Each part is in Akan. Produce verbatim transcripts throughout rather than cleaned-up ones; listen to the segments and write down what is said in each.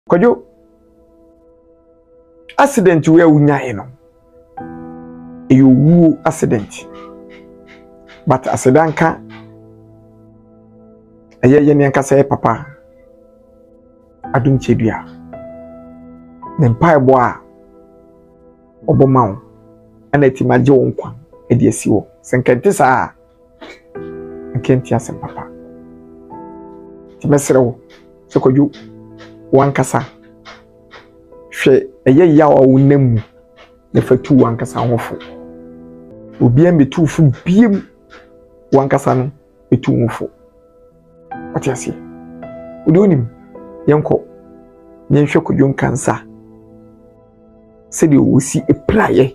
Kojo accident we unyae no e wu accident but asedanka eye ye ne nkasa ye papa adum chedua ne mpa ebo a oboma wo ana timaje wo nkwa e de asiwo senkenti saa nkenti asem papa timesrewo sokoju wankasa hwe eye ya wo nemu ne fatu wankasa hofo obi am betu fu biem wankasa no betu hofo atiasi udionim yenko nyenhwe kodwon kansa sedi osi epraye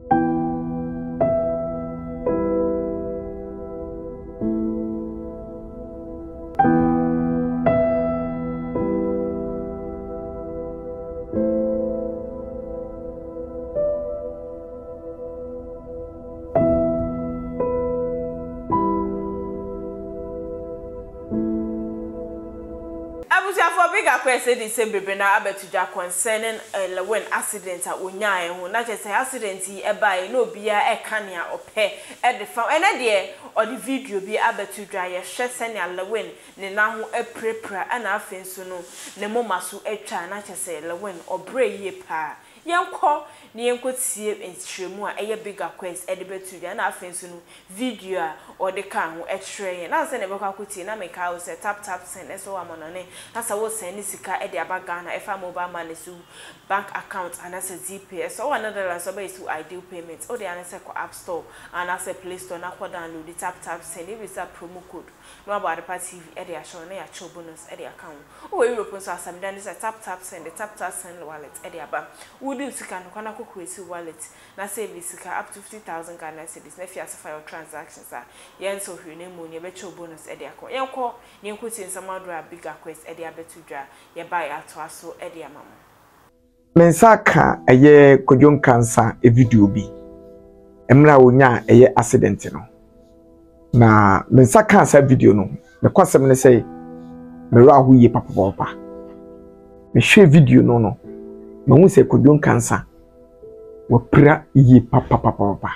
Say the same baby na abetuja concerning uh, when accident a onyae ho na say accident yi e bai na obia e kanea ope e de fa ene de o the video bi abetuja ye hwe sene lewen ne na ho eprepra na afenso no ne moma so atwa na say lewen obre yi pa yenko ni yenko tie entremu a eye bigger quest e de betuja na afenso no video a o de kan ho etre na say ne be kwa kuti na make house tap tap send so amonone na say wo send sika e de abagana e fa mobile money so bank account and as a Z P S or another so be so ideal payments or the answer ko app store and as a play store na ko download the tap tap send it with a promo code no about the party T V e de show na ya cho bonus e de account o we open so asam dan is a tap tap send the tap tap send wallet e de aba we do sika no kana ko create wallet na save sika up to fifty thousand Ghana cedis na fi asfa your transactions a yen so hwe na mu ne be cho bonus e de account yen ko yen ko tin sama do a bigger quest e de abetu dwa ye buy ato aso e de amam mensaka eye kodwon kansa e video bi emra wonya eye accident no na mensaka sa video no me kwasem ne say me ra ho ye papa papa me hwe video no no me hu say kodwon kansa wo pra ye papa papa papa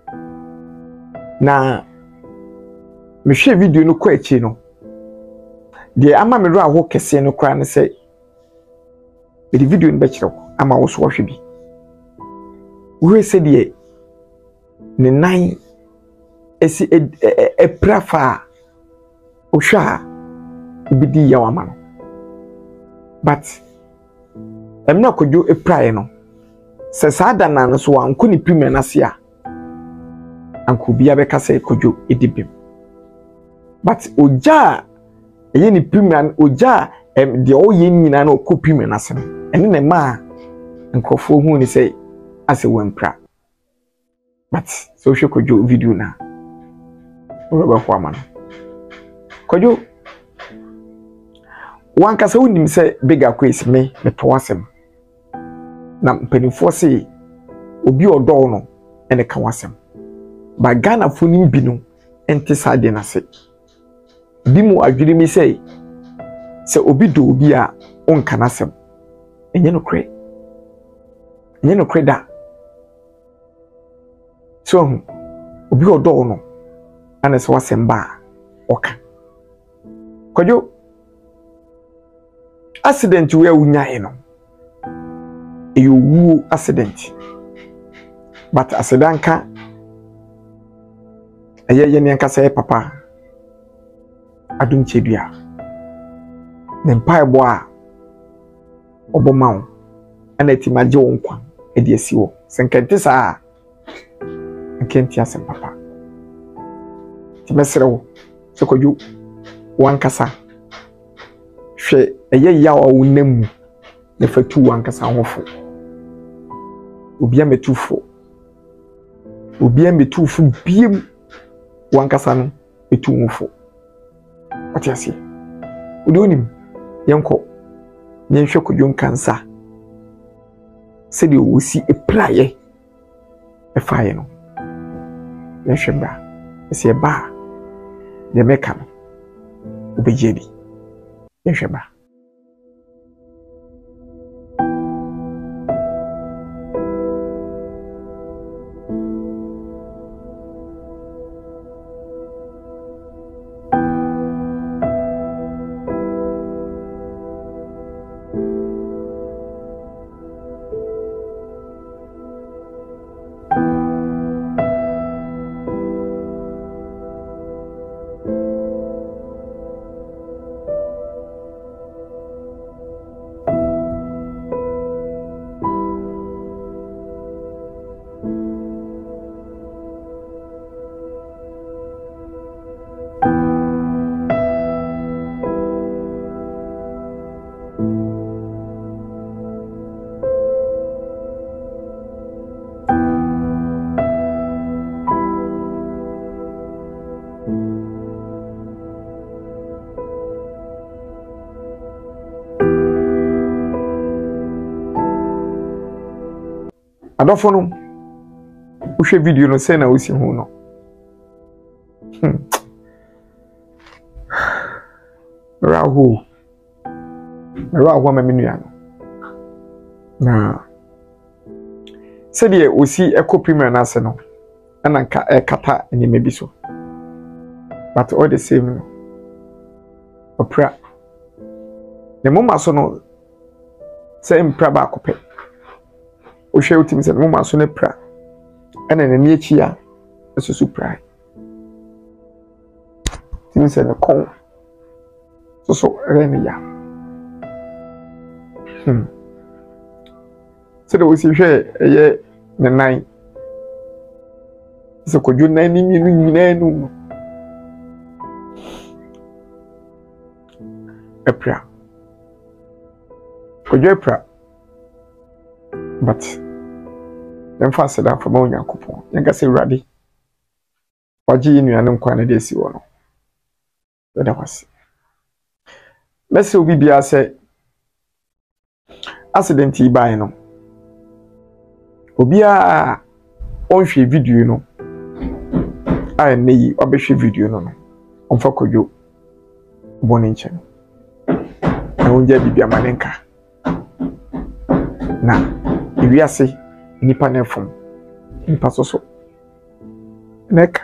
na me hwe video no kwa echi no de ama me ra ho kese no kra ne say the video in bechiro ama wo so hwe bi we say de ne nine esi e prafa o hwa bidi ya wama no but emna kodwo e prae no se sada na no so anko ni premier na se a anko bia be ka se kodwo edibim but oja eye ni premier oja em de o ye nyina na ko premier na se no ene ne ma nkofo hu ni say ase wampra but so hwe kodwo video na roba kwa man kodwo wanka sa unim say bigger quiz me me to wasem na mpanifo say obi odo no ene ka wasem ba Ghana fo nim bi no ente sade na se bi mu adwiri mi say se obi do obi a onka na sem enye no kre enye no kre da so obi odo no ana se wasem ba oka kodwo accident we unyae no e wu accident but asedanka eye ye ne nkasa ye papa adum chedua ne mpa ebo a oboma wo ana timaje wo nkwa e de asiwo senkenti saa nkenti asem papa timesrewo sokoju wankasa hwe eye ya wo nemu ne fatu wankasa hofo obi am betufo obi am betufu biem wankasa no betu hofo atiasi udionim yenko nyenhwe kodwon kansa sedi osi epraye efaye no yesheba ese ba de meka no obejebi yesheba adofo no wohwe video no say na wosi hu no hmm rahu rahu ma menua no na se de osi eco premier na ase no ana nka ekata ni mebi so but all the same no opra ne mama so no se mpra ba kope o hwe utim se mama so ne pra ana ne ni echi ya esusu pra tim se ne kon so so rene ya hmm se de osi hwe eye ne nine se koju na ni mi nyina nu epra koju epra but dem fa se da fa ma onyankopon yenga se urade waji inu anu kwa na de si wo no da wase mese obi bia se accident yi bai no obi a onhwe video no ai nei obehwe video no no onfa kojo boni nche na onja bibia manenka na iwiase nipa na fom nipa soso nek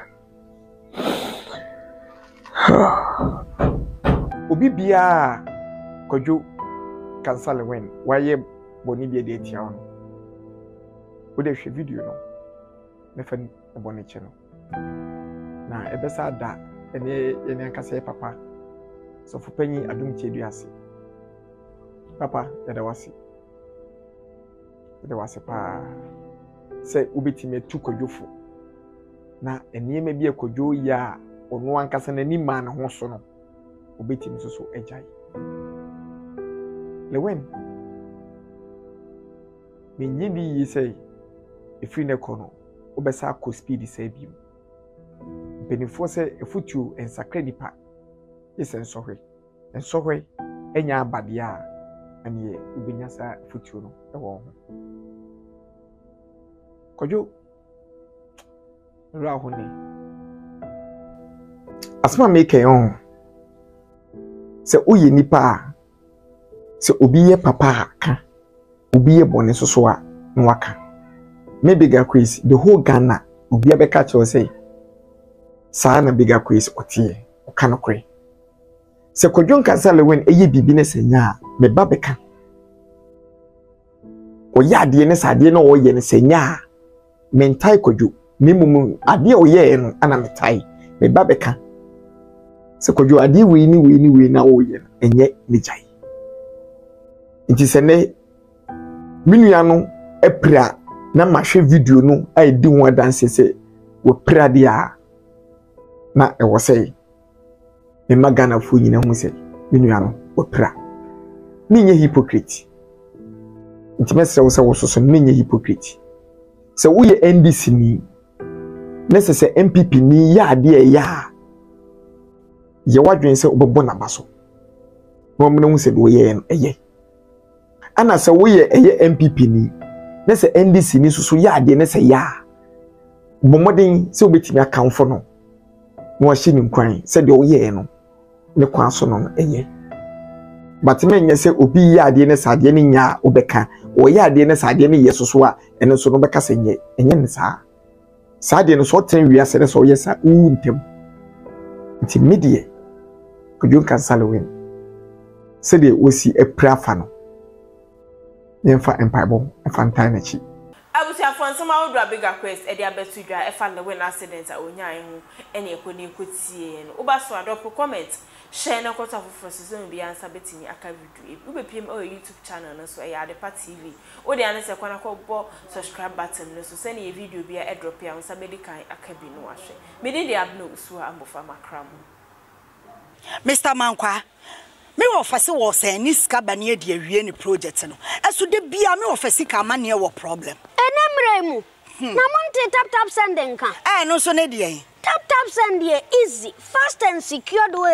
obi bia kojo cancel when waye boni bia de tia no wo de hwe video no me fa boni nche no na ebesa da ene ene akase papa so fupanyi adum tieduase papa yada wasi yada wasi pa se ubetime tu kodwofo na eniyema bi ekodwo ya onu ankasa na ni ma na ho so no ubetime so so ejai lewen me nyidi yi sei efi ne kono obesa ko speed sei bi benefo se efutu ensakra nipa yes ensohwe ensohwe enya abade a ane ubenya sa efutu no ewo ho kojo ra ho ni asma make on se oyi nipa se obi ye papa ka obi ye bone soso a nwaka me bigger quiz the whole Ghana obi abeka che say sa na bigger quiz otie o ka no kre se kodjon kasale wen eye bibi ne senya me babeka o ya ade ne sade no o ye ne senya mentai kodjo memum ade o ye no ana metai me babeka se kodjo ade we ni we ni we na o ye enye ne jai nti se ne minua no epra na mahwe video no ai di ho dance se wo pra dia na e wo sei e magana fu nyina hu sei minua no wo pra ni nye hypocrite nti mese wo se wo soso ni nye hypocrite se wo ye N D C ni nese se M P P ni ya de e ya ye wadwen se obebo na baso mo mene hu se do ye no eye ana se wo ye eye M P P ni nese N D C ni susu ya de nese ya bomodin se obetimi akanfo no no ahye ni nkwan se de wo ye no ne kwa so no eye but me nya se obi ya de ne sade ne nya obeka o ya de ne sade ne ye susu a ene so no beka se nye enye ne sa sade no so ten wi ase ne so ye sa u ntem nti medie kodjon kansale wen se de wosi eprafa no yemfa empire efantai na chi abuti afonsama odwa bigger quest e dia betu dwa e fa le when accident a onyan hu ene ekoni ekotie no oba so adop comment share na kwata for season bi answer betini aka video e ube pm o YouTube channel no so e ya Adepa T V o de anese kwana ko bo subscribe button no so send e video bi e drop ya answer medical aka bi no ahwe me de dia abno usu ambofa makram Mister Mankwa me wo fase wo se ni ska ba ne de awie ni project no eso de bia me wo fase ka ma ne wo problem enemremu na monte tap tap send nka eh no so ne de tap tap send easy fast and secured way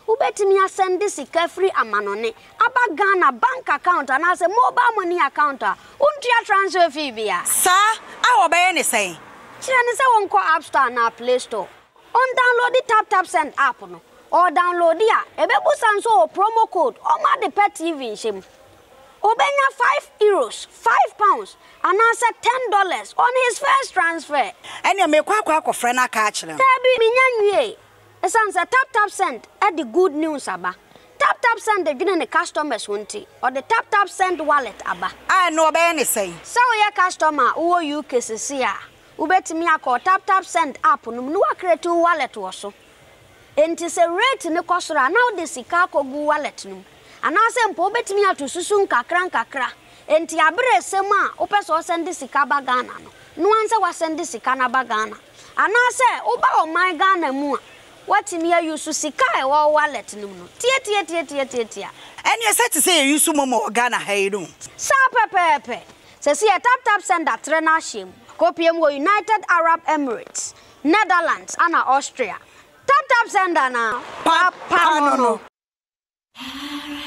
ubetimi asend sika free amanone aba Ghana bank account and as a mobile money account untia transfer fee bia sa a obeye ne say kire ne se wonko App Store na Play Store on download the tap tap send app no or download ya ebebu sanso promo code o ma de pet T V shim obenya five euros five pounds and answer ten dollars on his first transfer ene me kwa kwa akofre na ka akire tabi minyanwie esanse tap tap send at the good news aba tap tap send the gene customers wonti or the tap tap send wallet aba ah no obeye ne say so your customer wo U K sisi a ubetimi akọ tap tap send app no no create wallet wo so enti se rate ne kosora now the sika kogu wallet no anase mpo obetimi atosusu nkakra nkakra enti abre sem a opeso send sika ba Ghana no no anse wa send sika na ba Ghana anase oba o my Ghana mu a watimi ayusu sika e wo wallet no no tie tie tie tie tie tie eni set say yusu momo Ghana hayiru sa pepepe se si tap tap send atre na shem kopiem wo United Arab Emirates Netherlands and Austria tap tap send na pa pa no no